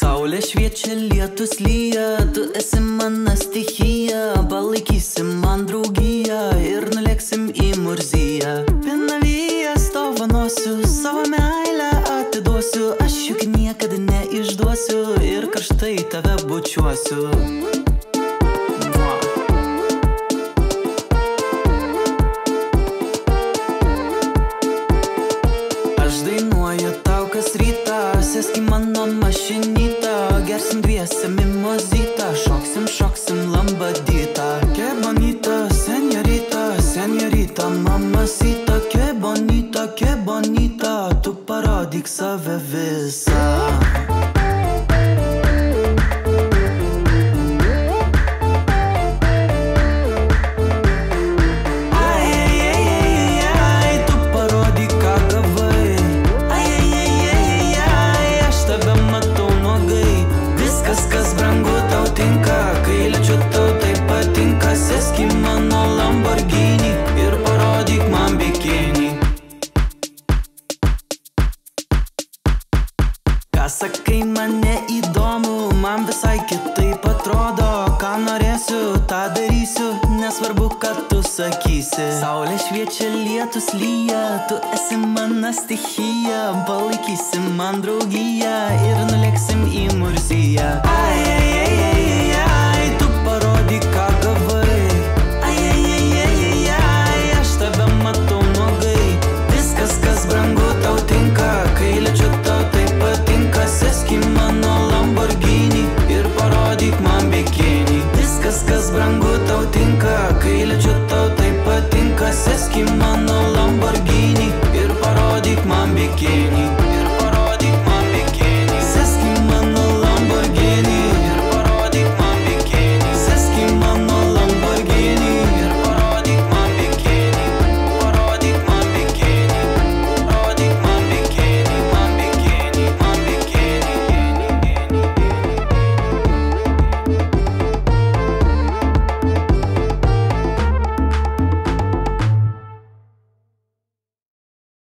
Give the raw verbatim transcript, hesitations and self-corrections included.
Saulė šviečia, lietus lyja, tu esi mano stichija. Palaikysim man draugiją ir nulėksim į Murziją. Pinavijas dovanosiu, savo meilę atiduosiu. Aš juk niekada neišduosiu ir karštai tave bučiuosiu. Aš dainuoju tau kas rytą, sėsk į mano mašinytą. Gersim dviese mimozytą, šoksim, šoksim lambadytą. Que bonita, señorita, señorita, mamacita. Que bonita, que bonita, tu parodyk save visą. Sėsk į mano Lamborghini ir parodyk man bikinį. Ką sakai, man neįdomu, man visai kitaip atrodo. Ką norėsiu, tą darysiu, nesvarbu, kad tu sakysi. Saulė šviečia, lietus lyja, tu esi mano stichija. Palaikysim man draugiją ir nulėksim į Murziją. Ai, ai, ai, ai, ai, tu parodyk, ką gavai. Kai liečiu tau tai patinka, sėsk į mano Lamborghini ir parodyk man bikinį. Viskas, kas brangu, tau tinka. Kai liečiu tau tai patinka, sėsk į mano Lamborghini ir parodyk man bikinį.